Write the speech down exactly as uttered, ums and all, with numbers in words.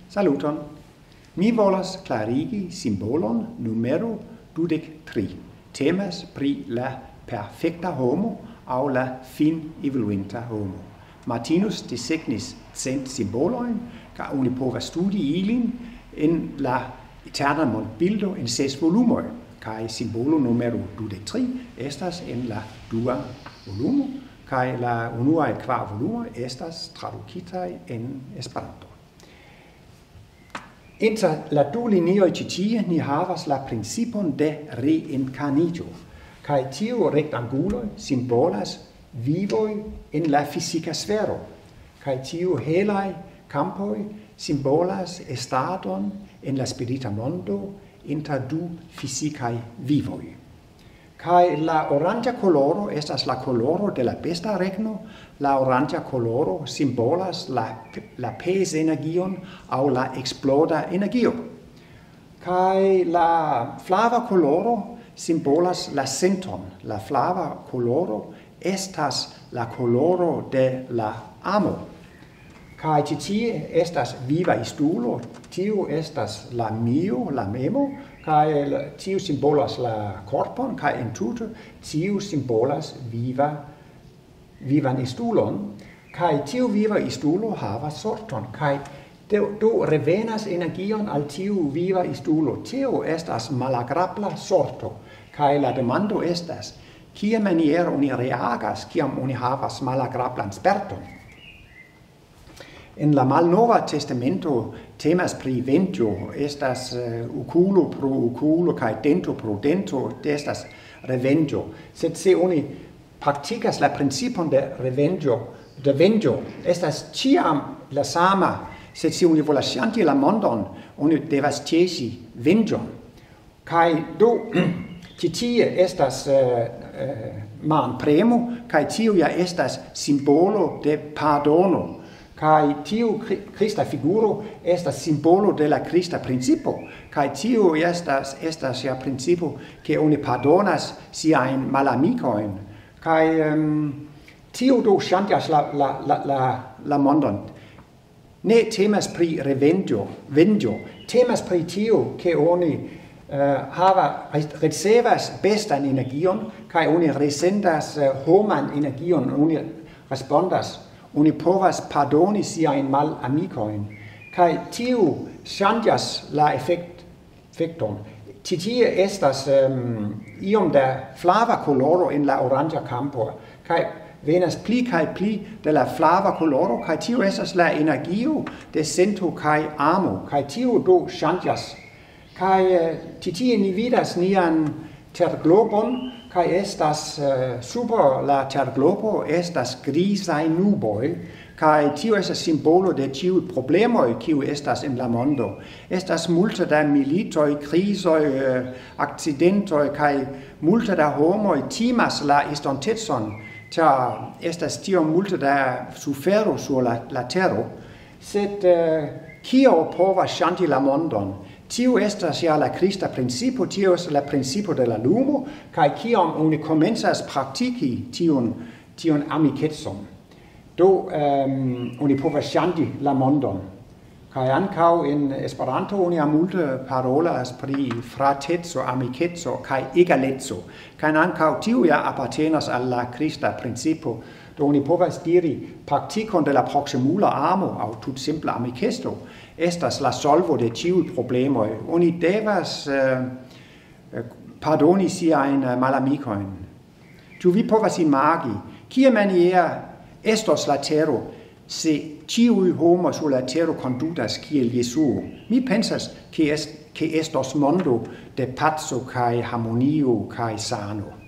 Saluton. Mi volas klarigi simbolon numero dudek tri. Temas pri la perfekta homo aŭ la fin evoluinta homo. Martinus desegnis cent simbolojn, kaj oni povas studi ilin en la eterna mondbildo en ses volumoj. Kaj simbolo numero dudek tri estas en la dua volumo, kaj la unuaj kvar volumoj estas tradukitaj en Esperanto. Inter la du linioj ĉi tie ni havas la principon de reinkarniĝo, kaj tiu rektanguloj simbolas vivoj en la fizika sfero, kaj tiu helaj kampoj simbolas estadon en la spirita mondo inter du fizikaj vivoj. Kaj la oranĝa koloro estas la koloro de la besta regno, la oranĝa koloro simbolas la, la pez-energion aŭ la eksploda energio. Kaj la flava koloro simbolas la senton. La flava koloro estas la koloro de la amo. Kaj ĉi tie estas viva istulo, tiu estas la mio, la memo, kaj tiu simbolas la korpon, kaj entute tiu simbolas viva vivan istulon, kaj tiu viva istulo havas sorton, kaj do, do revenas energion al tiu viva istulo. Tio estas malagrabla sorto, kaj la demando estas, kia maniere oni reagas, kiam oni havas malagrablan sperton. En la Malnova Testamento temas pri venĝo, estas uh, okulo pro okulo kaj dento pro dento, estas revenĝo. Sed se oni praktikas la principon de revenĝo, de venĝo, estas ĉiam la sama, sed se oni volas ŝanĝi la mondon, oni devas ĉesi venĝon. Kaj do ĉi tie estas uh, uh, manpremo, kaj tio ja estas simbolo de pardono. Kai tiu Krista figuro estas simbolo de la Krista principo, kai tiu estas estas ja principo ke oni pardonas siajn malamikojn, kai um, tiu do ŝanĝas la la la la la mondon. Ne temas pri revenĝo, venĝo, temas pri tio ke oni uh, hava ricevas bestan energion, kai oni resendas uh, homan energion, oni respondas. Oni povas pardoni siajn malamikojn, kaj tiu ŝanĝas la efekt, efekton. Ĉi tie estas um, iom da flava koloro en la oranĝa kampo, kaj venas pli kaj pli de la flava koloro, kaj tio estas la energio de sento kaj amo, kaj tio do ŝanĝas. Kaj ĉi tie ni vidas nian terglobon, kaj estas uh, super la terglobo estas grizaj nuboj, kaj tio estas simbolo de tiuj problemoj kiuj estas en la mondo. Estas multe da militoj, krizoj, uh, akcidentoj, kaj multe da homoj timas la estontecon, ĉar estas tiom multe da sufero sur la, la tero. Sed uh, kio povas ŝanĝi la mondon? Tio estas ja la Krista principo, tio estas la principo de la lumo, kaj kiam oni komencas praktiki tion, tion amikecon, do um, oni povas ŝanĝi la mondon. Kaj ankaŭ en Esperanto oni multe parolas pri frateco, amikeco kaj egaleco. Kaj ankaŭ tio ja apartenas al la Krista principo, do oni povas diri praktikon de la proksimula amo aŭ tutsimple amikesto estas la solvo de tiuj problemoj. Oni devas uh, pardoni siajn malamikojn. Ĉu vi povas imagi, kiamaniere estos la tero se ĉiuj homoj sur la tero kondutas kiel Jesuo? Mi pensas ke est, ke estos mondo de paco kaj harmonio kaj sano.